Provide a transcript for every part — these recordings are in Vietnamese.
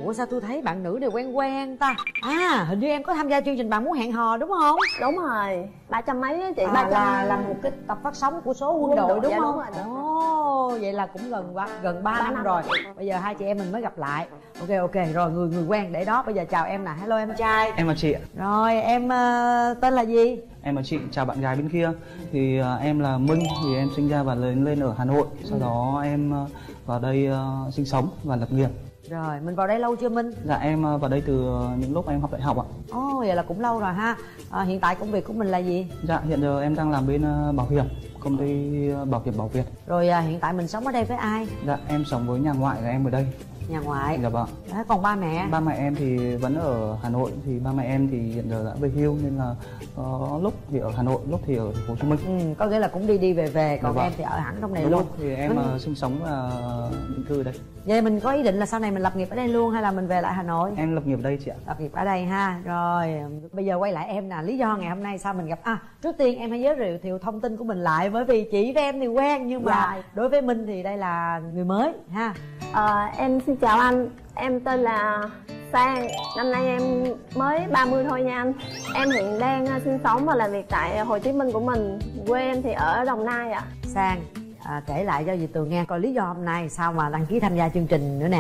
Ủa sao tôi thấy bạn nữ này quen quen ta? À hình như em có tham gia chương trình Bạn Muốn Hẹn Hò đúng không? Đúng rồi, 300 mấy á chị. À, 300 là một cái tập phát sóng của số Quân Đội đúng dạ, không? Đúng rồi. Ồ, vậy là cũng gần 3 năm rồi. Bây giờ hai chị em mình mới gặp lại. Ok rồi, người quen để đó. Bây giờ chào em nè. Hello em trai. Em chào chị ạ. Rồi em tên là gì? Em chào chị, chào bạn gái bên kia. Thì em là Minh, thì em sinh ra và lớn lên ở Hà Nội. Sau đó em vào đây sinh sống và lập nghiệp. Rồi, mình vào đây lâu chưa Minh? Dạ em vào đây từ những lúc em học đại học ạ. Ồ, vậy là cũng lâu rồi ha. Hiện tại công việc của mình là gì? Dạ hiện giờ em đang làm bên bảo hiểm, công ty bảo hiểm Bảo Việt. Rồi hiện tại mình sống ở đây với ai? Dạ em sống với nhà ngoại của em ở đây. Nhà ngoại. Dạ vâng. Đó, còn ba mẹ? Ba mẹ em thì vẫn ở Hà Nội, thì ba mẹ em thì hiện giờ đã về hưu nên là lúc thì ở Hà Nội, lúc thì ở Thành phố Hồ Chí Minh. Có nghĩa là cũng đi về, còn em thì ở hẳn trong này đúng luôn. Rồi. Thì em sinh sống và định cư ở đây. Vậy mình có ý định là sau này mình lập nghiệp ở đây luôn hay là mình về lại Hà Nội? Em lập nghiệp ở đây chị ạ. Lập nghiệp ở đây ha. Rồi bây giờ quay lại em nè, lý do ngày hôm nay sao mình gặp trước tiên em hãy giới thiệu thông tin của mình lại, bởi vì chị với em thì quen nhưng mà đối với Minh thì đây là người mới ha. Em xin chào anh, em tên là Sang, năm nay em mới 30 thôi nha anh. Em hiện đang sinh sống và làm việc tại Hồ Chí Minh của mình, quê em thì ở Đồng Nai ạ. Sang kể lại cho dì Tường nghe coi lý do hôm nay sao mà đăng ký tham gia chương trình nữa nè.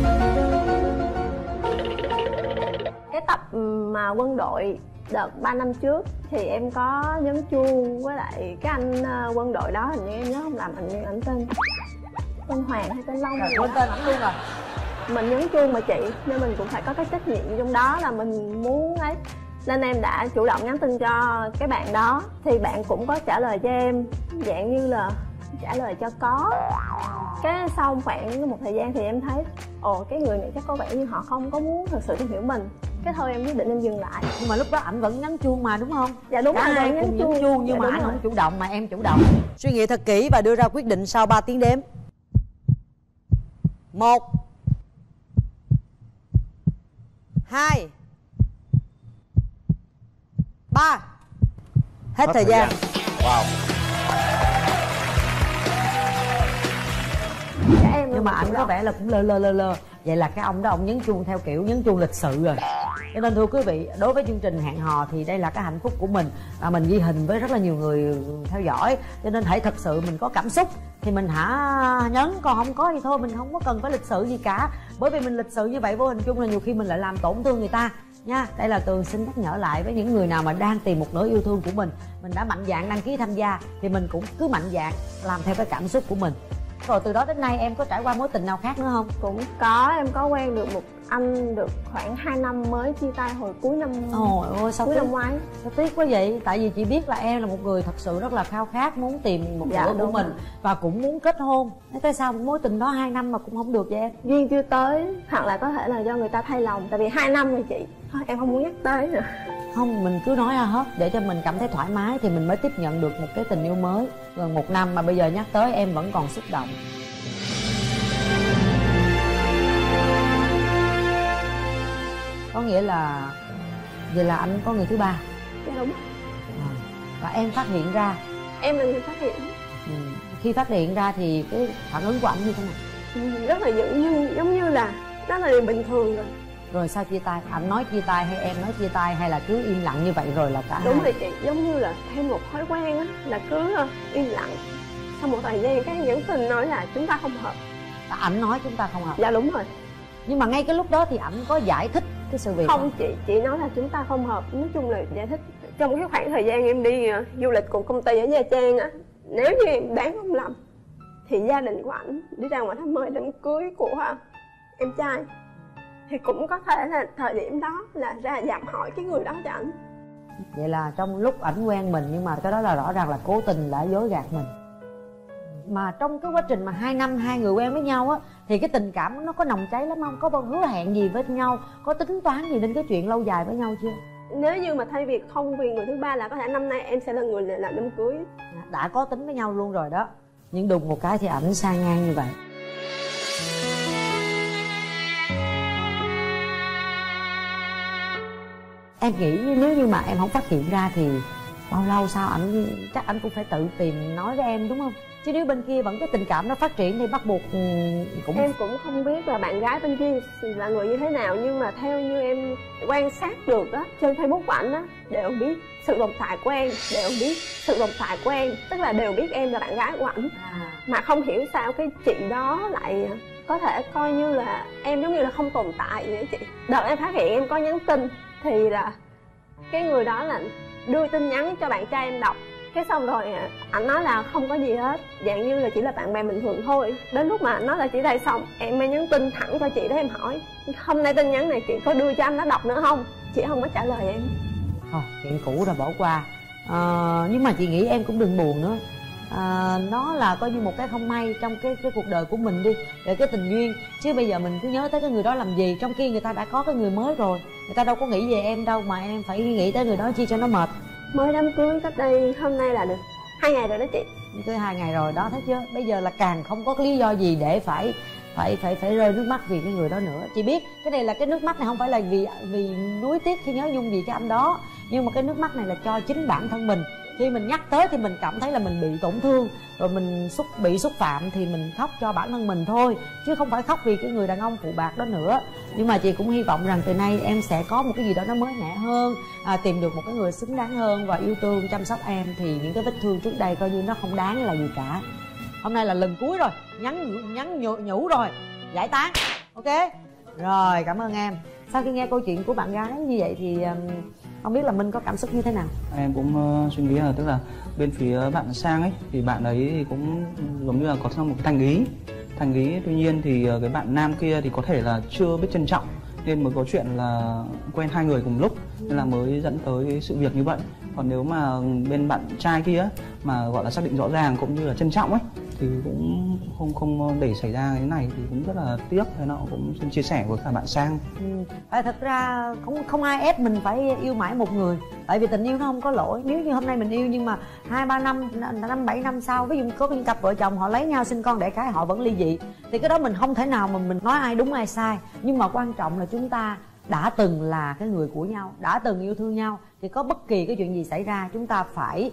Cái tập mà Quân Đội đợt 3 năm trước thì em có nhấn chuông với lại cái anh quân đội đó, hình như em nhớ không làm, hình như ảnh tên Hoàng hay tên Long. Quên tên ảnh luôn rồi. Mình nhấn chuông mà chị, nên mình cũng phải có cái trách nhiệm trong đó là mình muốn ấy, nên em đã chủ động nhắn tin cho cái bạn đó. Thì bạn cũng có trả lời cho em dạng như là trả lời cho có. Cái sau khoảng một thời gian thì em thấy cái người này chắc có vẻ như họ không có muốn thực sự tìm hiểu mình. Cái thôi em quyết định em dừng lại. Nhưng mà lúc đó ảnh vẫn nhắn chuông mà đúng không? Dạ đúng rồi, hai cùng nhắn chuông nhưng mà anh không chủ động mà em chủ động. Suy nghĩ thật kỹ và đưa ra quyết định sau 3 tiếng đếm. 1 2 3. Hết thời gian. Wow. Nhưng mà ảnh có vẻ là cũng lơ. Vậy là cái ông đó ông nhấn chuông theo kiểu nhấn chuông lịch sự rồi. Cho nên thưa quý vị, đối với chương trình hẹn hò thì đây là cái hạnh phúc của mình, và mình ghi hình với rất là nhiều người theo dõi. Cho nên hãy thật sự mình có cảm xúc thì mình hả nhấn, còn không có thì thôi mình không có cần phải lịch sự gì cả. Bởi vì mình lịch sự như vậy vô hình chung là nhiều khi mình lại làm tổn thương người ta nha. Đây là Tường xin nhắc nhở lại với những người nào mà đang tìm một nửa yêu thương của mình đã mạnh dạn đăng ký tham gia thì mình cũng cứ mạnh dạn làm theo cái cảm xúc của mình. Rồi từ đó đến nay em có trải qua mối tình nào khác nữa không? Cũng có, em có quen được một anh được khoảng 2 năm mới chia tay hồi cuối năm. Ôi sao cuối năm ngoái. Sao tiếc quá vậy? Tại vì chị biết là em là một người thật sự rất là khao khát muốn tìm một nửa của mình và cũng muốn kết hôn. Thế tại sao mối tình đó 2 năm mà cũng không được vậy em? Duyên chưa tới, hoặc là có thể là do người ta thay lòng. Tại vì 2 năm rồi chị, thôi em không muốn nhắc tới nữa. Không, mình cứ nói ra hết để cho mình cảm thấy thoải mái thì mình mới tiếp nhận được một cái tình yêu mới. Gần 1 năm mà bây giờ nhắc tới em vẫn còn xúc động. Có nghĩa là vậy là anh có người thứ ba? Dạ đúng. Và em phát hiện ra? Em là người phát hiện. Khi phát hiện ra thì cái phản ứng của anh như thế nào? Rất là giống như là đó là điều bình thường rồi. Rồi sao chia tay? Anh nói chia tay hay em nói chia tay hay là cứ im lặng như vậy rồi là cả đúng rồi chị, giống như là thêm một thói quen á, là cứ im lặng. Sau một thời gian cái nhắn tin nói là chúng ta không hợp. Ảnh nói chúng ta không hợp? Dạ đúng rồi. Nhưng mà ngay cái lúc đó thì ảnh có giải thích cái sự việc không? Chị nói là chúng ta không hợp. Nói chung là giải thích trong cái khoảng thời gian em đi du lịch cùng công ty ở Nha Trang á, nếu như em đoán không lầm thì gia đình của ảnh đi ra ngoài thăm mời đám cưới của em trai, thì cũng có thể là thời điểm đó là ra dạm hỏi cái người đó cho ảnh. Vậy là trong lúc ảnh quen mình nhưng mà cái đó là rõ ràng là cố tình đã dối gạt mình. Mà trong cái quá trình mà 2 năm hai người quen với nhau á thì cái tình cảm nó có nồng cháy lắm không? Có bao hứa hẹn gì với nhau? Có tính toán gì đến cái chuyện lâu dài với nhau chưa? Nếu như mà thay vì không vì người thứ ba là có thể năm nay em sẽ là người làm đám cưới. Đã có tính với nhau luôn rồi đó. Nhưng đùng một cái thì ảnh sang ngang như vậy. Em nghĩ nếu như mà em không phát hiện ra thì bao lâu sau ảnh chắc anh cũng phải tự tìm nói với em đúng không? chứ nếu bên kia vẫn cái tình cảm nó phát triển thì bắt buộc cũng... Em cũng không biết là bạn gái bên kia là người như thế nào, nhưng mà theo như em quan sát được á, trên Facebook của ảnh á, đều biết sự tồn tại của em, tức là đều biết em là bạn gái của ảnh. Mà không hiểu sao cái chị đó lại có thể coi như là em giống như là không tồn tại vậy chị. Đợt em phát hiện em có nhắn tin thì là cái người đó là đưa tin nhắn cho bạn trai em đọc, cái xong rồi ảnh nói là không có gì hết, dạng như là chỉ là bạn bè bình thường thôi. Đến lúc mà ảnh nói là chỉ đây xong, em mới nhắn tin thẳng cho chị đó, em hỏi hôm nay tin nhắn này chị có đưa cho anh nó đọc nữa không, chị không có trả lời em. Thôi chuyện cũ rồi bỏ qua. Nhưng mà chị nghĩ em cũng đừng buồn nữa. Nó là coi như một cái không may trong cái cuộc đời của mình đi, về cái tình duyên, chứ bây giờ mình cứ nhớ tới cái người đó làm gì, trong khi người ta đã có cái người mới rồi, người ta đâu có nghĩ về em đâu mà em phải nghĩ tới người đó chi cho nó mệt. Mới đám cưới cách đây hôm nay là được 2 ngày rồi đó chị. Cưới 2 ngày rồi đó, thấy chưa? Bây giờ là càng không có cái lý do gì để phải rơi nước mắt vì cái người đó nữa. Chị biết cái này là cái nước mắt này không phải là vì nuối tiếc khi nhớ nhung gì cái anh đó, nhưng mà cái nước mắt này là cho chính bản thân mình. Khi mình nhắc tới thì mình cảm thấy là mình bị tổn thương, rồi mình bị xúc phạm thì mình khóc cho bản thân mình thôi, chứ không phải khóc vì cái người đàn ông phụ bạc đó nữa. Nhưng mà chị cũng hy vọng rằng từ nay em sẽ có một cái gì đó nó mới mẻ hơn, tìm được một cái người xứng đáng hơn và yêu thương chăm sóc em, thì những cái vết thương trước đây coi như nó không đáng là gì cả. Hôm nay là lần cuối rồi, nhắn nhủ rồi, giải tán. Ok rồi, cảm ơn em. Sau khi nghe câu chuyện của bạn gái như vậy thì không biết là Minh có cảm xúc như thế nào? Em cũng suy nghĩ là tức là bên phía bạn Sang ấy thì bạn ấy thì cũng giống như là có một cái thành ý, tuy nhiên thì cái bạn nam kia thì có thể là chưa biết trân trọng nên mới có chuyện là quen 2 người cùng lúc, nên là mới dẫn tới cái sự việc như vậy. Còn nếu mà bên bạn trai kia mà gọi là xác định rõ ràng cũng như là trân trọng ấy thì cũng không để xảy ra cái này thì cũng rất là tiếc. Thế nó cũng xin chia sẻ với cả bạn Sang. Thật ra không ai ép mình phải yêu mãi một người, tại vì tình yêu nó không có lỗi. Nếu như hôm nay mình yêu nhưng mà 2-3 năm 7 năm sau, ví dụ có những cặp vợ chồng họ lấy nhau sinh con đẻ cái họ vẫn ly dị, thì cái đó mình không thể nào mà mình nói ai đúng ai sai. Nhưng mà quan trọng là chúng ta đã từng là cái người của nhau, đã từng yêu thương nhau, thì có bất kỳ cái chuyện gì xảy ra chúng ta phải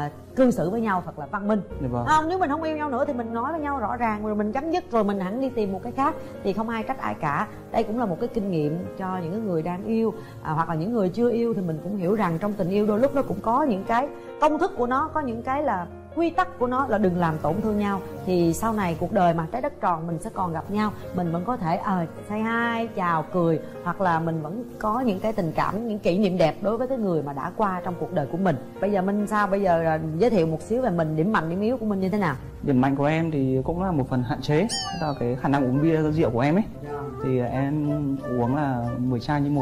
cư xử với nhau thật là văn minh. Không, nếu mình không yêu nhau nữa thì mình nói với nhau rõ ràng rồi mình chấm dứt, rồi mình hẳn đi tìm một cái khác, thì không ai trách ai cả. Đây cũng là một cái kinh nghiệm cho những người đang yêu, hoặc là những người chưa yêu, thì mình cũng hiểu rằng trong tình yêu đôi lúc nó cũng có những cái công thức của nó, có những cái là quy tắc của nó là đừng làm tổn thương nhau. Thì sau này cuộc đời mà trái đất tròn, mình sẽ còn gặp nhau, mình vẫn có thể say hi, chào, cười, hoặc là mình vẫn có những cái tình cảm, những kỷ niệm đẹp đối với cái người mà đã qua trong cuộc đời của mình. Bây giờ Minh sao? Bây giờ giới thiệu một xíu về mình, điểm mạnh điểm yếu của Minh như thế nào? Điểm mạnh của em thì cũng là một phần hạn chế, đó là cái khả năng uống bia rượu của em ấy. Thì em uống là 10 chai như một.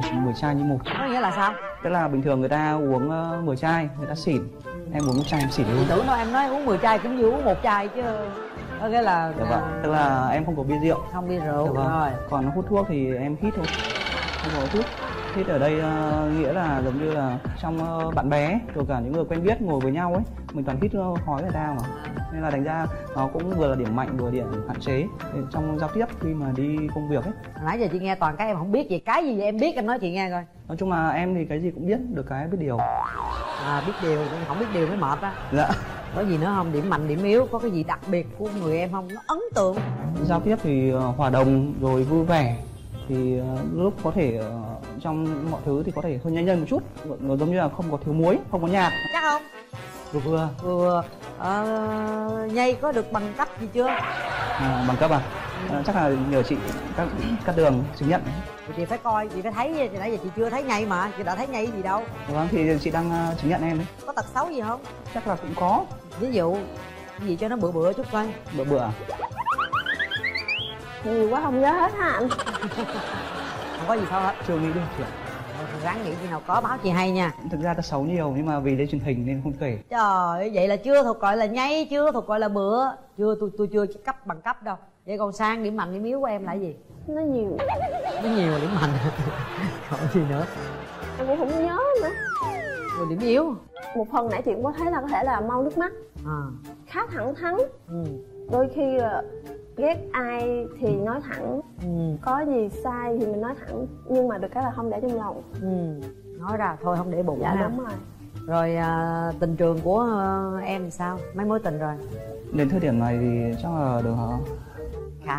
Có nghĩa là sao? Tức là bình thường người ta uống 10 chai người ta xỉn, em uống 1 chai em xỉn luôn. Tưởng đâu em nói uống 10 chai cũng như uống 1 chai chứ. Có nghĩa là tức là em không có bia rượu. Không bia rượu. Rồi. Còn hút thuốc thì em hít thôi, không có hút. Hít ở đây nghĩa là giống như là trong bạn bè rồi cả những người quen biết ngồi với nhau ấy, mình toàn hít khói người ta mà, nên là thành ra nó cũng vừa là điểm mạnh vừa điểm hạn chế trong giao tiếp khi mà đi công việc ấy. Nãy giờ chị nghe toàn cái em không biết gì, cái gì em biết em nói chị nghe coi. Nói chung là em thì cái gì cũng biết, được cái biết điều. Biết điều, không biết điều mới mệt á. Dạ. Có gì nữa không? Điểm mạnh điểm yếu, có cái gì đặc biệt của người em không? Nó ấn tượng. Giao tiếp thì hòa đồng rồi vui vẻ, thì lúc có thể trong mọi thứ thì có thể hơi nhanh một chút, nó giống như là không có thiếu muối, không có nhạt. Chắc không? Vừa nhây có được bằng cấp gì chưa? Bằng cấp chắc là nhờ chị cắt đường chứng nhận. Chị phải coi, chị phải thấy, nãy giờ chị chưa thấy nhây mà, chị đã thấy nhây gì đâu. Vâng, thì chị đang chứng nhận em đấy. Có tật xấu gì không? Chắc là cũng có. Ví dụ gì cho nó bựa chút coi. Bựa nhiều quá không nhớ hết ha anh. Không có gì sao hết. Chưa nghĩ được chị ạ. Ráng nghĩ khi nào có báo chị hay nha. Thực ra tật xấu nhiều nhưng mà vì đây truyền hình nên không kể. Trời ơi, vậy là chưa thuộc gọi là nhây, chưa thuộc gọi là bựa. Tôi chưa cấp bằng cấp đâu. Vậy còn Sang, điểm mạnh điểm yếu của em là gì? Nó nhiều là điểm mạnh. Còn gì nữa? Em cũng không nhớ nữa. Rồi điểm yếu? Một phần nãy chị cũng có thấy là có thể là mau nước mắt, khá thẳng thắn. Đôi khi ghét ai thì nói thẳng, có gì sai thì mình nói thẳng, nhưng mà được cái là không để trong lòng. Nói ra thôi, không để bụng. Dạ ha. đúng rồi. Rồi tình trường của em sao? Mấy mối tình rồi? Đến thời điểm này thì chắc là được hả? Khá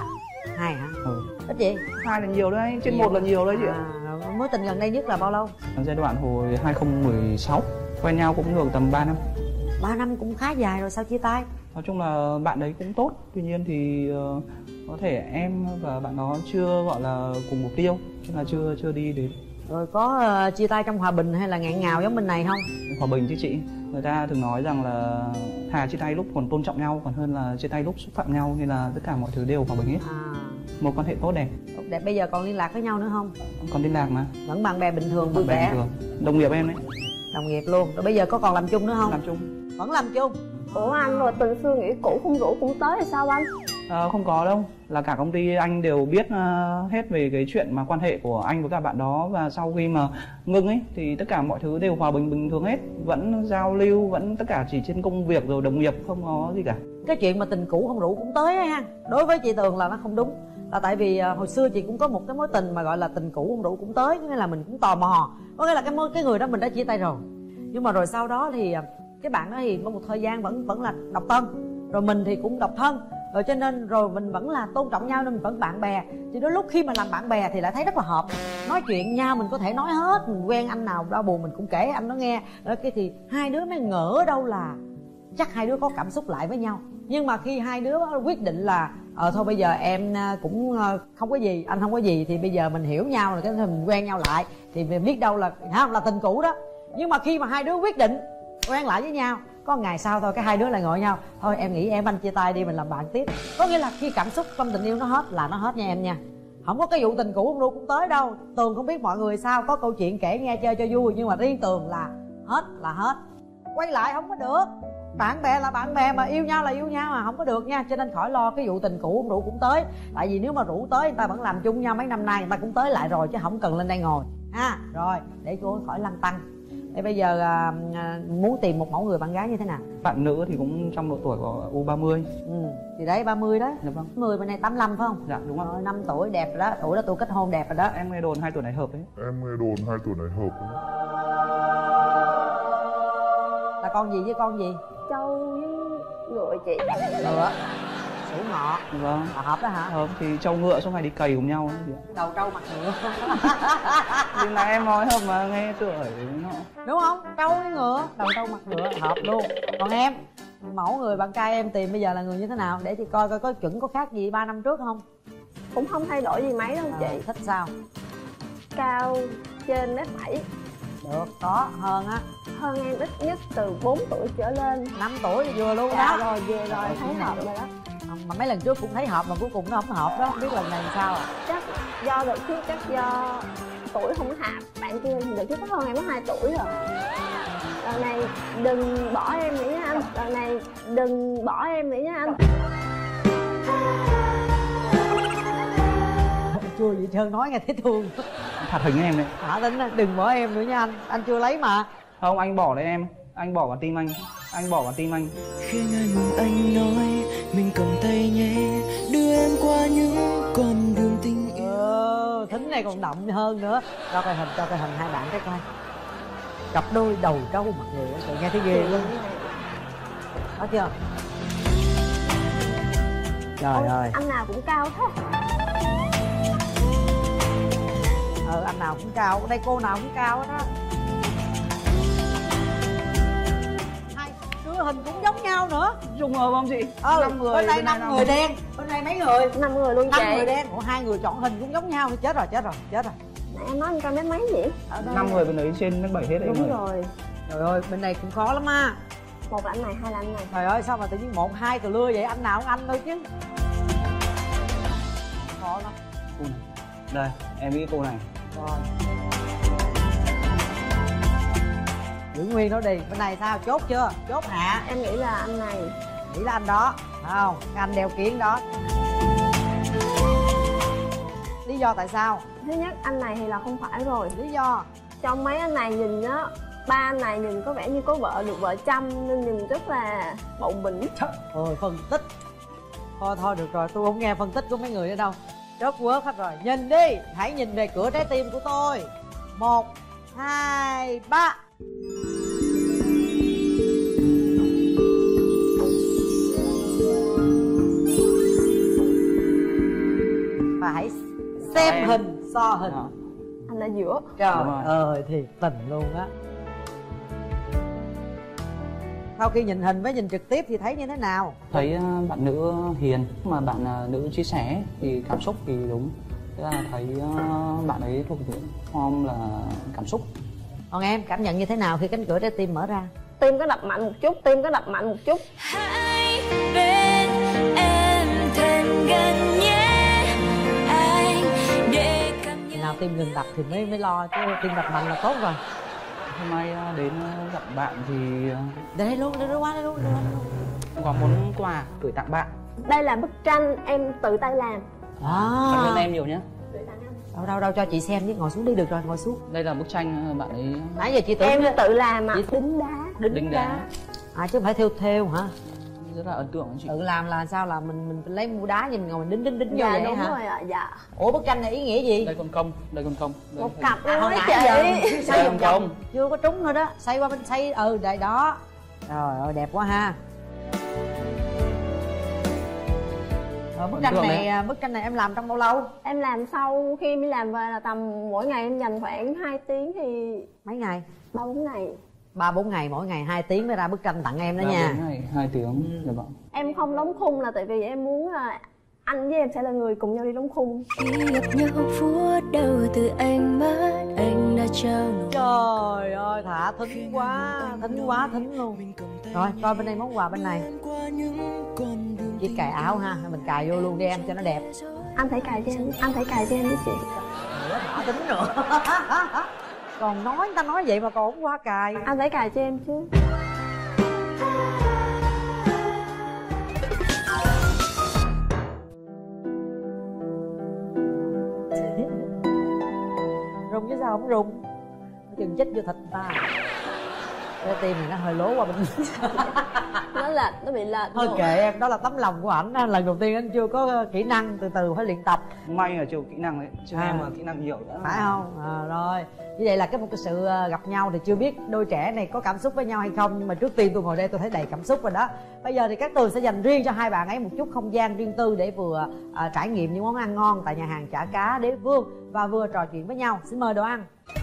2 hả? Ừ. Ít gì? 2 là nhiều đấy, trên 1 là nhiều đấy chị ạ. Mối tình gần đây nhất là bao lâu? Giai đoạn hồi 2016, quen nhau cũng được tầm 3 năm. 3 năm cũng khá dài rồi, sao chia tay? Nói chung là bạn đấy cũng tốt, tuy nhiên thì có thể em và bạn đó chưa gọi là cùng mục tiêu, chứ là chưa đi đến. Rồi có chia tay trong hòa bình hay là nghẹn ngào giống bên này không? Hòa bình chứ chị. Người ta thường nói rằng là thà chia tay lúc còn tôn trọng nhau còn hơn là chia tay lúc xúc phạm nhau, nên là tất cả mọi thứ đều hòa bình hết. Một quan hệ tốt đẹp. Tốt đẹp. Bây giờ còn liên lạc với nhau nữa không? Còn liên lạc mà. Vẫn bạn bè bình thường, vui vẻ. Đồng nghiệp em đấy. Đồng nghiệp luôn. Rồi bây giờ có còn làm chung nữa không? Làm chung. Vẫn làm chung. Ủa anh, rồi tình xưa nghĩ cũ không rủ cũng tới hay sao anh? Không có đâu, là cả công ty anh đều biết hết về cái chuyện mà quan hệ của anh với cả bạn đó. Và sau khi mà ngưng ấy thì tất cả mọi thứ đều hòa bình bình thường hết. Vẫn giao lưu, vẫn tất cả chỉ trên công việc rồi đồng nghiệp, không có gì cả. Cái chuyện mà tình cũ không rủ cũng tới ấy ha. Đối với chị Tường là nó không đúng. Là tại vì hồi xưa chị cũng có một cái mối tình mà gọi là tình cũ không rủ cũng tới. Nghĩa là mình cũng tò mò. Có nghĩa là cái người đó mình đã chia tay rồi. Nhưng mà rồi sau đó thì cái bạn đó thì có một thời gian vẫn là độc thân. Rồi mình thì cũng độc thân. Rồi cho nên rồi mình vẫn là tôn trọng nhau nên mình vẫn bạn bè. Thì đôi lúc khi mà làm bạn bè thì lại thấy rất là hợp. Nói chuyện nhau mình có thể nói hết. Mình quen anh nào đau buồn mình cũng kể anh nó nghe. Rồi kia thì hai đứa mới ngỡ đâu là chắc hai đứa có cảm xúc lại với nhau. Nhưng mà khi hai đứa quyết định là thôi bây giờ em cũng không có gì, anh không có gì, thì bây giờ mình hiểu nhau rồi cái mình quen nhau lại thì mình biết đâu là là tình cũ đó. Nhưng mà khi mà hai đứa quyết định quen lại với nhau, có ngày sau thôi cái hai đứa lại ngồi nhau, thôi em nghĩ em anh chia tay đi, mình làm bạn tiếp. Có nghĩa là khi cảm xúc trong tình yêu nó hết là nó hết nha em nha. Không có cái vụ tình cũ không đâu cũng tới đâu. Tường không biết mọi người sao, có câu chuyện kể nghe chơi cho vui, nhưng mà riêng Tường là hết. Quay lại không có được. Bạn bè là bạn bè mà yêu nhau là yêu nhau mà, không có được nha. Cho nên khỏi lo cái vụ tình cũ không rủ cũng tới. Tại vì nếu mà rủ tới người ta vẫn làm chung nhau mấy năm nay, người ta cũng tới lại rồi chứ không cần lên đây ngồi ha. Rồi để cô khỏi lăn tăn. Thế bây giờ muốn tìm một mẫu người bạn gái như thế nào? Bạn nữ thì cũng trong độ tuổi của U30. Thì đấy 30 đấy. Dạ vâng. Người bên này 85 phải không? Dạ đúng rồi. 5 tuổi đẹp rồi đó, tuổi đó tôi kết hôn đẹp rồi đó. Em nghe đồn 2 tuổi này hợp đấy. Là con gì với con gì? Trâu với ngựa chị. Ngựa. Sửu Ngọ. Vâng. Hợp đó hả? Hợp thì trâu ngựa suốt ngày đi cày cùng nhau. Đầu trâu mặt ngựa. Nhưng là em nói hợp mà nghe tuổi nó. Đúng không? Trâu với ngựa, đầu trâu mặt ngựa hợp luôn. Còn em, mẫu người bạn trai em tìm bây giờ là người như thế nào? Để chị coi coi có chuẩn có khác gì 3 năm trước không? Cũng không thay đổi gì mấy đâu chị. Thích sao? Cao trên 1m7. Được, có hơn á. Hơn em ít nhất từ 4 tuổi trở lên. 5 tuổi thì vừa luôn Dạ, đó. rồi về rồi, thấy hợp rồi đó. Mà mấy lần trước cũng thấy hợp mà cuối cùng nó không hợp đó, không biết lần này làm sao à? Chắc do đợt trước, chắc do tuổi không hợp. Bạn kia đợt trước có hơn em có 2 tuổi rồi. Lần này đừng bỏ em nữa nha anh. Lần này đừng bỏ em nữa nha anh. Chưa gì trơn nói nghe thấy thương. Thật hình em đấy. Hả Tính đừng bỏ em nữa nha anh chưa lấy mà. Không, anh bỏ đấy em. Anh bỏ vào tim anh bỏ vào tim anh. Khi ngày mừng anh nói mình cầm tay nhé, đưa em qua những con đường tình yêu. Thính này còn động hơn nữa. Cho coi hình hai bạn cái coi. Cặp đôi đầu trâu mặt ngựa, tự nghe thấy ghê luôn. Có chưa? Trời ơi. Anh nào cũng cao thế. Anh nào cũng cao, ở đây cô nào cũng cao hết á. Hai đứa hình cũng giống nhau nữa. Trùng hợp không chị? 5 người. Bên đây 5 người đen, bên đây mấy người? 5 người luôn chị. 5 người đen. Ủa 2 người chọn hình cũng giống nhau thì chết rồi. Nãy em nói anh cao mét mấy vậy? 5 người bên đấy trên 1m7 hết đấy. Đúng rồi. Trời ơi, bên này cũng khó lắm á. Một là anh này, hai là anh này. Trời ơi, sao mà tự nhiên 1, 2 cờ lưa vậy? Anh nào cũng anh thôi chứ. Khó lắm. Cô này. Đây, em nghĩ cô này. Rồi. Giữ nguyên nó đi. Bên này sao? Chốt chưa? Chốt hạ. Em nghĩ là anh này. Nghĩ là anh đó. Phải không? Cái anh đeo kiếng đó. Lý do tại sao? Thứ nhất, anh này thì là không phải rồi. Lý do? Trong mấy anh này nhìn á, ba anh này nhìn có vẻ như có vợ, được vợ chăm nên nhìn rất là bộn bỉnh. Ôi, phân tích. Thôi được rồi, tôi không nghe phân tích của mấy người nữa đâu. Chốt quớt hết rồi. Nhìn đi, hãy nhìn về cửa trái tim của tôi. 1, 2, 3. là hãy xem hình, so hình. Anh ở giữa. Trời ơi thiệt tình luôn á. Sau khi nhìn hình với nhìn trực tiếp thì thấy như thế nào? Thấy bạn nữ hiền, mà bạn nữ chia sẻ thì cảm xúc thì đúng. Thế là thấy bạn ấy thuộc về form là cảm xúc. Còn em cảm nhận như thế nào khi cánh cửa trái tim mở ra? Tim có đập mạnh một chút, tim có đập mạnh một chút. Hãy bên em thân gần nhé anh, để cảm nhận. Khi nào tim ngừng đập thì mới lo, chứ tim đập mạnh là tốt rồi. Hôm nay đến gặp bạn thì Đây luôn, đây luôn, đây luôn. có món quà gửi tặng bạn. Đây là bức tranh em tự tay làm. Cảm ơn em nhiều nhé. Đâu cho chị xem chứ, ngồi xuống đi được rồi, ngồi xuống. Đây là bức tranh bạn ấy. Nãy giờ chị tưởng Em tự làm mà. Chị... Đính đá. À chứ không phải theo hả? Rất là ấn tượng chị. Tự làm là sao, là mình lấy mua đá nhưng mình ngồi mình đính vô Dạ vậy đúng hả? rồi ạ, dạ. Ủa bức tranh này ý nghĩa gì? Đây con công. Một cặp luôn hồi á nãy chị. giờ xoay vòng vòng chưa có trúng nữa đó, xoay qua bên xoay đây đó. Trời ơi đẹp quá ha. Rồi bức tranh này em làm trong bao lâu? Em làm sau khi đi làm về là tầm mỗi ngày em dành khoảng 2 tiếng thì... Mấy ngày? 3-4 ngày. 3-4 ngày, mỗi ngày 2 tiếng mới ra bức tranh tặng em đó nha. 3-4 ngày 2 tiếng. Dạ vâng. Em không đóng khung là tại vì em muốn là anh với em sẽ là người cùng nhau đi đóng khung. Khi gặp nhau phút đầu từ ánh mắt anh đã trao nụ. Trời ơi thả thính quá thính luôn. Rồi coi bên đây món quà bên này. Chị cài áo ha, mình cài vô luôn đi em cho nó đẹp. Anh phải cài cho em với chị. Thả thính nữa. Còn nói người ta nói vậy mà còn không qua cài. Anh phải cài cho em chứ. Rung chứ sao không rung, chừng chết vô thịt ta. Cái tim này nó hơi lố qua bên Nó bị lệch. thôi kệ em, đó là tấm lòng của ảnh. Lần đầu tiên anh chưa có kỹ năng, từ từ phải luyện tập. May là chiều kỹ năng đấy, chứ em là kỹ năng nhiều nữa. Phải không? Rồi như vậy là một cái sự gặp nhau thì chưa biết đôi trẻ này có cảm xúc với nhau hay không, nhưng mà trước tiên tôi ngồi đây tôi thấy đầy cảm xúc rồi đó. Bây giờ thì các Tường sẽ dành riêng cho hai bạn ấy một chút không gian riêng tư để vừa trải nghiệm những món ăn ngon tại nhà hàng Chả Cá Đế Vương và vừa trò chuyện với nhau. Xin mời đồ ăn.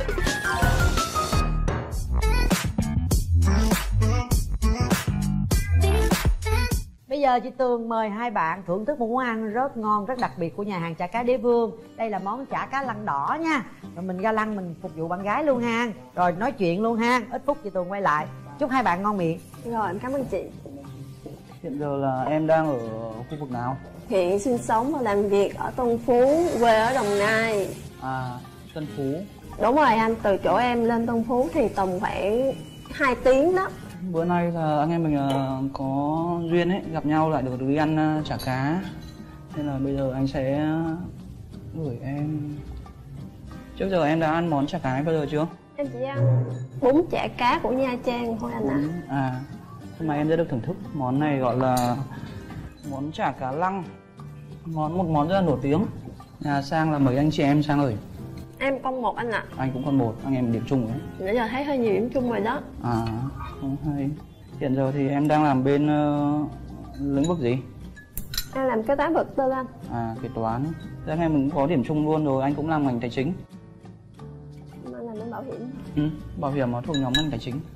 Bây giờ chị Tường mời hai bạn thưởng thức một món ăn rất ngon, rất đặc biệt của nhà hàng Chả Cá Đế Vương. Đây là món chả cá lăng đỏ nha. Rồi mình ra lăng mình phục vụ bạn gái luôn ha. Rồi nói chuyện luôn ha. Ít phút chị Tường quay lại. Chúc hai bạn ngon miệng. Rồi em cảm ơn chị. Hiện giờ là em đang ở khu vực nào? Hiện sinh sống và làm việc ở Tân Phú, quê ở Đồng Nai. À, Tân Phú. Đúng rồi anh, từ chỗ em lên Tân Phú thì tầm khoảng 2 tiếng đó. Bữa nay là anh em mình có duyên ấy, gặp nhau lại được đi ăn chả cá. Nên là bây giờ anh sẽ gửi em. Trước giờ em đã ăn món chả cá bao giờ chưa? Em chỉ ăn bún chả cá của Nha Trang thôi anh ạ. À, hôm nay em sẽ được thưởng thức món này, gọi là món chả cá lăng. Một món rất là nổi tiếng. Nhà Sang là mấy anh chị em Sang ơi. Em con một anh ạ. Anh cũng con một, anh em điểm chung đấy. Nãy giờ thấy hơi nhiều điểm chung rồi đó. À, không hay. Hiện giờ thì em đang làm bên lĩnh vực gì? Em làm kế toán vật tư anh. À, kế toán. Thế anh em mình cũng có điểm chung luôn rồi, anh cũng làm ngành tài chính. Anh làm bên bảo hiểm. Bảo hiểm nó thuộc nhóm ngành tài chính.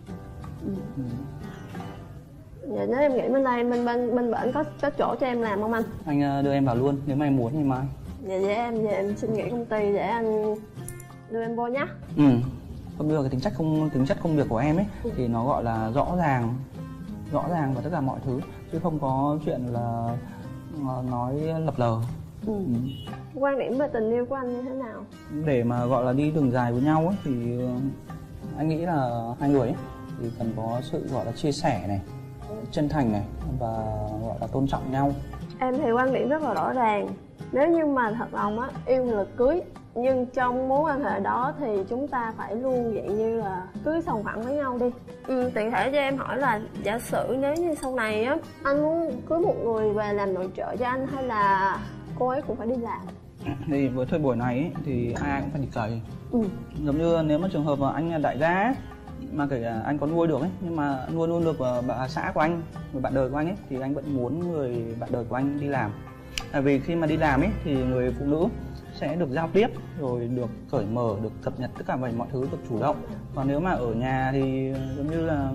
Dạ nếu em nghĩ bên đây bên bển có chỗ cho em làm không anh? Anh đưa em vào luôn, nếu mà em muốn thì mai. Dạ về em xin nghỉ công ty để anh đưa em vô nhá. Bây giờ cái tính chất công việc của em ấy thì nó gọi là rõ ràng và tất cả mọi thứ, chứ không có chuyện là nói lập lờ. Quan điểm về tình yêu của anh như thế nào? Để mà gọi là đi đường dài với nhau ấy thì anh nghĩ là hai người ấy thì cần có sự gọi là chia sẻ này, chân thành này và gọi là tôn trọng nhau. Em thì quan điểm rất là rõ ràng. Nếu như mà thật lòng á, yêu thì là cưới. Nhưng trong mối quan hệ đó thì chúng ta phải luôn dạng như là cưới sòng phẳng với nhau đi. Tiện thể cho em hỏi là giả sử nếu như sau này á, anh muốn cưới một người về làm nội trợ cho anh hay là cô ấy cũng phải đi làm? Thì với thời buổi này ấy, thì ai cũng phải đi cày. Giống như nếu mà trường hợp mà anh là đại gia ấy, mà kể cả anh có nuôi được ấy, nhưng mà nuôi luôn được bà xã của anh, người bạn đời của anh ấy, thì anh vẫn muốn người bạn đời của anh đi làm. Tại vì khi mà đi làm ấy thì người phụ nữ sẽ được giao tiếp, rồi được cởi mở, được cập nhật tất cả mọi thứ, được chủ động. Còn nếu mà ở nhà thì giống như là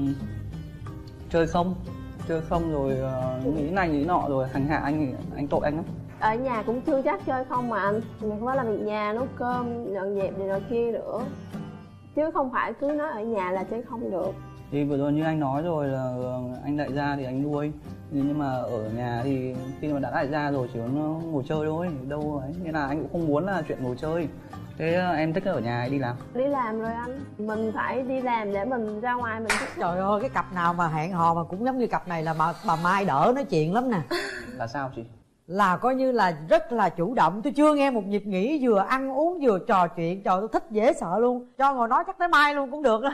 chơi không rồi nghĩ này nghĩ nọ rồi hành hạ anh tội anh lắm. Ở nhà cũng chưa chắc chơi không mà anh, mình phải làm việc nhà, nấu cơm, dọn dẹp này nọ kia nữa, chứ không phải cứ nói ở nhà là chơi không được. Thì vừa rồi như anh nói rồi là anh đại gia thì anh nuôi, nhưng mà ở nhà thì khi mà đã đại gia rồi chỉ có ngồi chơi thôi, đâu ấy, nên là anh cũng không muốn là chuyện ngồi chơi. Thế em thích ở nhà hay đi làm? Đi làm rồi anh, mình phải đi làm để mình ra ngoài mình thích. Trời ơi, cái cặp nào mà hẹn hò mà cũng giống như cặp này là bà Mai đỡ nói chuyện lắm nè. Là sao chị? Là coi như là rất là chủ động. Tôi chưa nghe một nhịp nghỉ vừa ăn uống vừa trò chuyện. Trời, tôi thích dễ sợ luôn. Cho ngồi nói chắc tới mai luôn cũng được.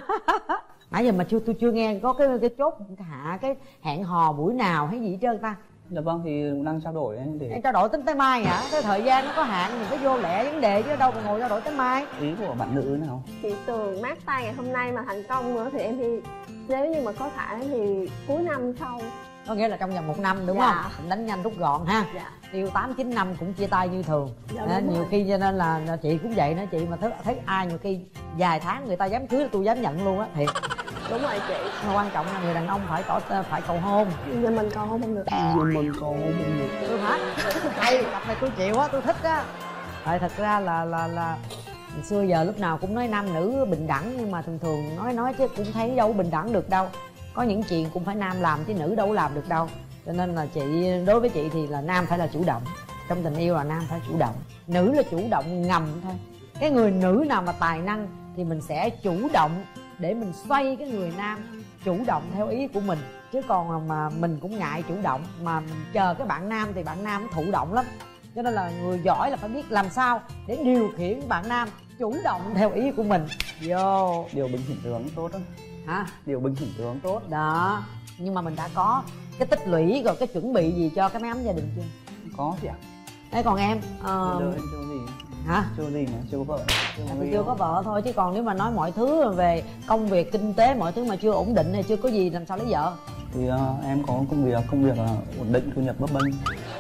Nãy giờ mà tôi chưa nghe có cái chốt hạ cái hẹn hò buổi nào hay gì hết trơn ta. Dạ vâng, thì cũng đang trao đổi để... Em trao đổi tính tới mai hả? Cái thời gian nó có hạn, mình phải vô lẹ vấn đề chứ đâu mà ngồi trao đổi tới mai. Ý của bạn nữ nào? Chị Tường mát tay ngày hôm nay mà thành công nữa thì em thì nếu như mà có thể thì cuối năm sau. Có nghĩa là trong vòng 1 năm đúng Dạ. không? Mình đánh nhanh rút gọn ha. Dạ. Yêu 8-9 năm cũng chia tay như thường. Dạ, Nhiều rồi. khi cho nên là chị cũng vậy đó. Chị mà thấy ai nhiều khi vài tháng người ta dám cưới là tôi dám nhận luôn á. Thiệt. Đúng rồi chị. Mà quan trọng là người đàn ông phải cầu hôn. Giờ mình còn không được. Mình còn không được. Tôi hả? Hay, cặp này tôi chịu á, tôi thích á. Tại thật ra là xưa giờ lúc nào cũng nói nam nữ bình đẳng, nhưng mà thường nói chứ cũng thấy đâu bình đẳng được đâu. Có những chuyện cũng phải nam làm chứ nữ đâu có làm được đâu. Cho nên là đối với chị thì là nam phải là chủ động. Trong tình yêu là nam phải chủ động, nữ là chủ động ngầm thôi. Cái người nữ nào mà tài năng thì mình sẽ chủ động để mình xoay cái người nam chủ động theo ý của mình. Chứ còn mà mình cũng ngại chủ động mà mình chờ cái bạn nam thì bạn nam thụ động lắm. Cho nên là người giỏi là phải biết làm sao để điều khiển bạn nam chủ động theo ý của mình. Vô Điều bình thường tốt đó. hả? Điều bình thường tốt. Đó. Nhưng mà mình đã có cái tích lũy rồi cái chuẩn bị gì cho cái mái ấm gia đình chưa? Có chị ạ. Thế còn em Em chưa gì. hả? Chưa gì mà chưa có vợ. Chưa có vợ thôi, chứ còn nếu mà nói mọi thứ về công việc kinh tế mọi thứ mà chưa ổn định hay chưa có gì làm sao lấy vợ? Thì em có công việc là ổn định, thu nhập bấp bênh.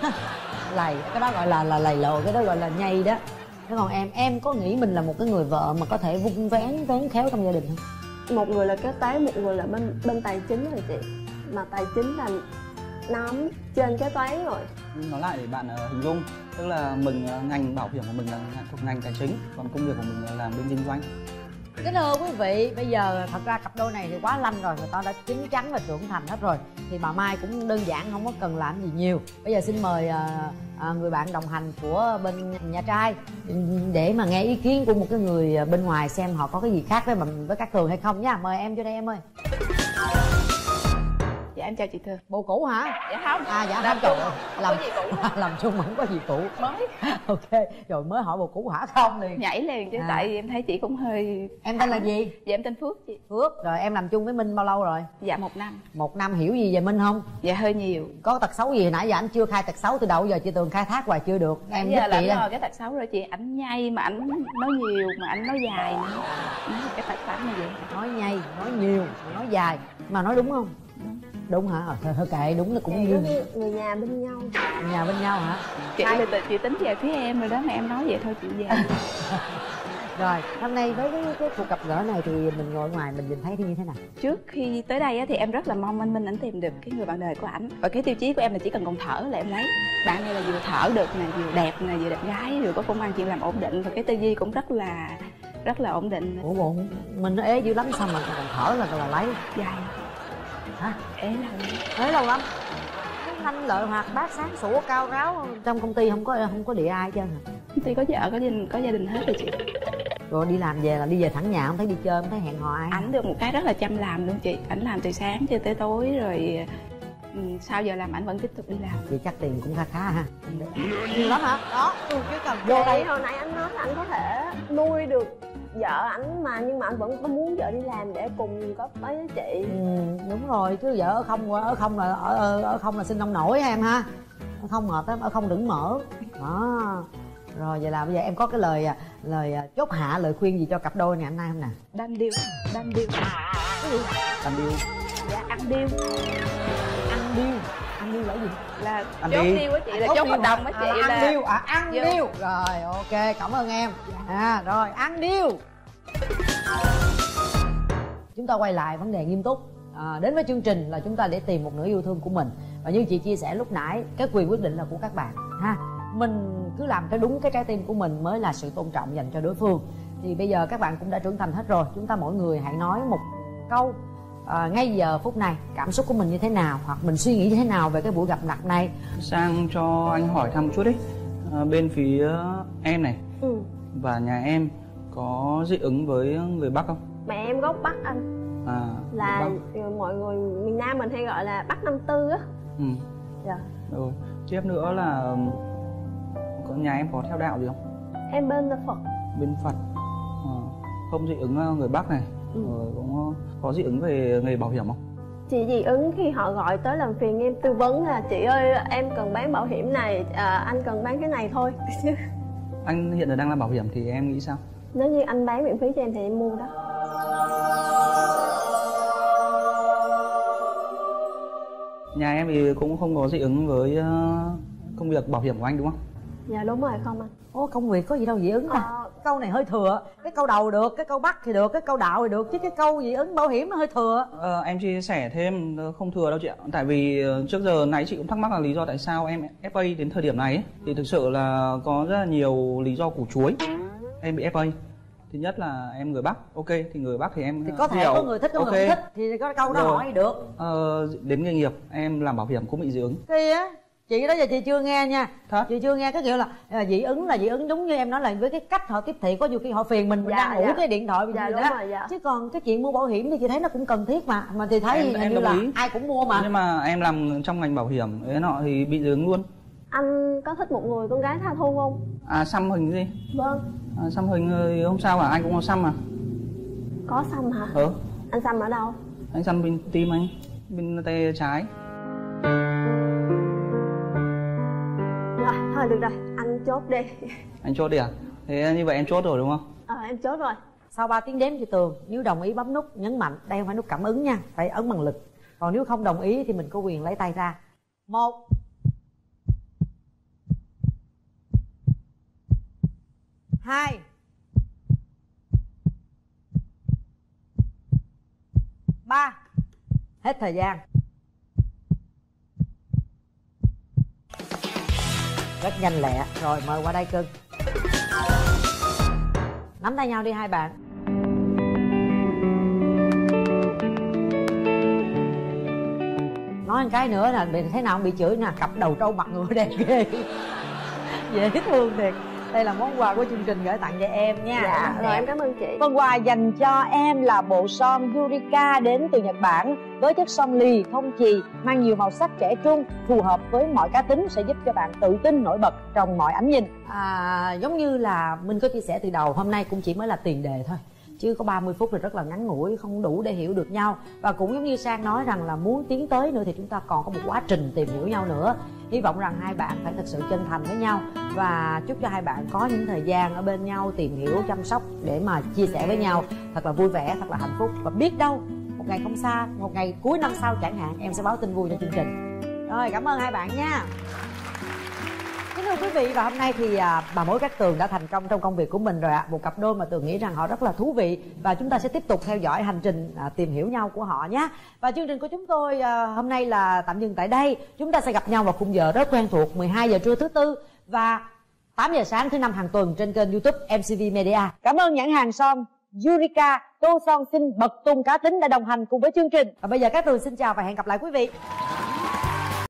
Lầy, cái đó gọi là lầy lội, cái đó gọi là nhây đó. Thế còn em có nghĩ mình là một cái người vợ mà có thể vun vén khéo trong gia đình không? Một người là kế toán, một người là bên tài chính rồi chị. Mà tài chính là nắm trên kế toán rồi. Nói lại để bạn hình dung, tức là mình ngành bảo hiểm của mình là thuộc ngành tài chính, còn công việc của mình là làm bên kinh doanh. Kính thưa quý vị, bây giờ thật ra cặp đôi này thì quá lanh rồi, người ta đã chín chắn và trưởng thành hết rồi. Thì bà Mai cũng đơn giản, không có cần làm gì nhiều. Bây giờ xin mời người bạn đồng hành của bên nhà trai để mà nghe ý kiến của một cái người bên ngoài xem họ có cái gì khác với các Tường hay không nha. Mời em vô đây em ơi. Dạ em chào chị Tường. Bộ cũ hả? Dạ không. Dạ Làm không, trời chung, ơi. không Làm có gì cũ hết. làm chung mà không có gì cũ. Mới Ok, rồi mới hỏi bộ cũ hả? Không liền. nhảy liền chứ tại vì em thấy chị cũng hơi... Em tên là gì? Dạ em tên Phước chị. Phước. Rồi em làm chung với Minh bao lâu rồi? Dạ 1 năm. 1 năm. Hiểu gì về Minh không? Dạ hơi nhiều. Có tật xấu gì? Nãy giờ anh chưa khai tật xấu từ đầu giờ chị Tường khai thác hoài chưa được. Em Em giờ giúp là chị rồi đây. cái tật xấu rồi chị, ảnh nhây mà ảnh nói nhiều mà ảnh nói dài nữa. Cái tật xấu này vậy. Nói nhây, nói nhiều, nói dài. Mà nói đúng không? Đúng hả? Thôi kệ, đúng là cũng Giống như như người nhà bên nhau. nhà bên nhau hả? Chị là chị tính về phía em rồi đó mà em nói vậy thôi chị về. Rồi, hôm nay với cái cuộc gặp gỡ này thì mình ngồi ngoài mình nhìn thấy thì như thế nào? Trước khi tới đây á, thì em rất là mong anh Minh ảnh tìm được cái người bạn đời của ảnh. Và cái tiêu chí của em là chỉ cần còn thở là em lấy. Bạn này là vừa thở được nè, vừa đẹp nè, vừa đẹp gái, vừa có công ăn chuyện làm ổn định và cái tư duy cũng rất là ổn định. Ủa bộ mình nó ế dữ lắm sao mà còn thở là lấy? Dài Hả? ế lâu. Ế lâu lắm. Anh lợi hoạt bát sáng sủa cao ráo, trong công ty không có địa ai hết trơn hả? Công ty có vợ có gia đình hết rồi chị. Rồi đi làm về là đi về thẳng nhà, không thấy đi chơi, không thấy hẹn hò ai? Ảnh được một cái rất là chăm làm luôn chị. Ảnh làm từ sáng cho tới tối rồi sau giờ làm ảnh vẫn tiếp tục đi làm. Vậy chắc tiền cũng khá ha. Nhiều lắm hả? Đó, tôi chứ cần vô Vậy đây. hồi nãy anh nói là anh có thể nuôi được vợ ảnh mà, nhưng mà anh vẫn có muốn vợ đi làm để cùng có với chị. Đúng rồi, chứ vợ ở không là sinh ông nổi ha em ha. Ở không mệt lắm, ở không đừng mở. Đó. Rồi vậy là bây giờ em có cái lời chốt hạ, lời khuyên gì cho cặp đôi này anh nay không nè? Đanh điêu. Ăn điêu. Dạ ăn điêu. Ăn ăn điêu là gì? Là Ăn chốt đi. deal á chị, là chốt hợp đồng á chị, ăn là điêu ăn Dạ. điêu rồi. Ok, cảm ơn em. Rồi ăn điêu. Chúng ta quay lại vấn đề nghiêm túc. Đến với chương trình là chúng ta để tìm một nửa yêu thương của mình, và như chị chia sẻ lúc nãy, cái quyền quyết định là của các bạn ha. Mình cứ làm cái đúng cái trái tim của mình mới là sự tôn trọng dành cho đối phương. Thì bây giờ các bạn cũng đã trưởng thành hết rồi, chúng ta mỗi người hãy nói một câu ngay giờ phút này cảm xúc của mình như thế nào, hoặc mình suy nghĩ như thế nào về cái buổi gặp mặt này. Sang cho anh hỏi thăm một chút đi. Bên phía em này và nhà em có dị ứng với người Bắc không? Mẹ em gốc Bắc anh. Là mọi người miền Nam mình hay gọi là Bắc 54 á. Dạ. Rồi tiếp nữa là có nhà em có theo đạo gì không? Em bên Phật. Bên Phật. Không dị ứng người Bắc này. Rồi cũng có dị ứng về nghề bảo hiểm không? Chị dị ứng khi họ gọi tới làm phiền em tư vấn là chị ơi em cần bán bảo hiểm này, anh cần bán cái này thôi. Anh hiện giờ đang làm bảo hiểm thì em nghĩ sao? Nếu như anh bán miễn phí cho em thì em mua đó. Nhà em thì cũng không có dị ứng với công việc bảo hiểm của anh đúng không? Dạ đúng rồi, không anh. Công việc có gì đâu dị ứng à? Câu này hơi thừa. Cái câu đầu được, cái câu Bắc thì được, cái câu đạo thì được, chứ cái câu dị ứng bảo hiểm nó hơi thừa. Em chia sẻ thêm, không thừa đâu chị ạ. Tại vì trước giờ nãy chị cũng thắc mắc là lý do tại sao em FA đến thời điểm này ấy. Thì thực sự là có rất là nhiều lý do củ chuối em bị FA. Thứ nhất là em người Bắc, ok thì người Bắc thì em thì có thể hiểu. có người thích, có người không thích thì có câu đó rồi. hỏi được. Đến nghề nghiệp em làm bảo hiểm cũng bị dị ứng. Kia chị đó giờ chị chưa nghe nha. Thật? Chị chưa nghe cái kiểu là dị ứng đúng như em nói là với cái cách họ tiếp thị, có nhiều khi họ phiền mình đang ngủ cái điện thoại dạ, gì đúng đó. rồi, dạ. Chứ còn cái chuyện mua bảo hiểm thì chị thấy nó cũng cần thiết mà thì thấy em như là ý. ai cũng mua mà. Nhưng mà em làm trong ngành bảo hiểm ấy nọ thì bị dị ứng luôn. Anh có thích một người con gái tha thu không? Xăm hình gì? Vâng. Xăm hình thì không sao cả, anh cũng có xăm mà. Có xăm hả? Anh xăm ở đâu? Anh xăm bên tim anh, bên tay trái. Rồi, thôi được rồi, anh chốt đi. Anh chốt đi à? Thế như vậy em chốt rồi đúng không? Em chốt rồi. Sau 3 tiếng đếm chị Tường, nếu đồng ý bấm nút nhấn mạnh, đây không phải nút cảm ứng nha, phải ấn bằng lực. Còn nếu không đồng ý thì mình có quyền lấy tay ra. 1 2 3. Hết thời gian. Rất nhanh lẹ. Rồi mời qua đây cưng. Nắm tay nhau đi hai bạn. Nói một cái nữa là thế nào cũng bị chửi nè, cặp đầu trâu mặt ngựa đẹp ghê. Dễ thương thiệt. Đây là món quà của chương trình gửi tặng cho em nha. Dạ, rồi em cảm ơn chị. Phần quà dành cho em là bộ son Yurika đến từ Nhật Bản với chất son lì, không chì, mang nhiều màu sắc trẻ trung, phù hợp với mọi cá tính, sẽ giúp cho bạn tự tin nổi bật trong mọi ánh nhìn. Giống như là Minh có chia sẻ từ đầu, hôm nay cũng chỉ mới là tiền đề thôi, chứ có 30 phút thì rất là ngắn ngủi, không đủ để hiểu được nhau. Và cũng giống như Sang nói rằng là muốn tiến tới nữa thì chúng ta còn có một quá trình tìm hiểu nhau nữa. Hy vọng rằng hai bạn phải thật sự chân thành với nhau, và chúc cho hai bạn có những thời gian ở bên nhau, tìm hiểu, chăm sóc để mà chia sẻ với nhau thật là vui vẻ, thật là hạnh phúc. Và biết đâu một ngày không xa, một ngày cuối năm sau chẳng hạn, em sẽ báo tin vui cho chương trình. Rồi, cảm ơn hai bạn nha. Kính thưa quý vị, và hôm nay thì bà mối Cát Tường đã thành công trong công việc của mình rồi ạ. Một cặp đôi mà Tường nghĩ rằng họ rất là thú vị, và chúng ta sẽ tiếp tục theo dõi hành trình tìm hiểu nhau của họ nhé. Và chương trình của chúng tôi hôm nay là tạm dừng tại đây. Chúng ta sẽ gặp nhau vào khung giờ rất quen thuộc 12 giờ trưa thứ Tư và 8 giờ sáng thứ Năm hàng tuần trên kênh YouTube MCV Media. Cảm ơn nhãn hàng son Yurika, tô son xinh bật tung cá tính đã đồng hành cùng với chương trình. Và bây giờ Cát Tường xin chào và hẹn gặp lại quý vị.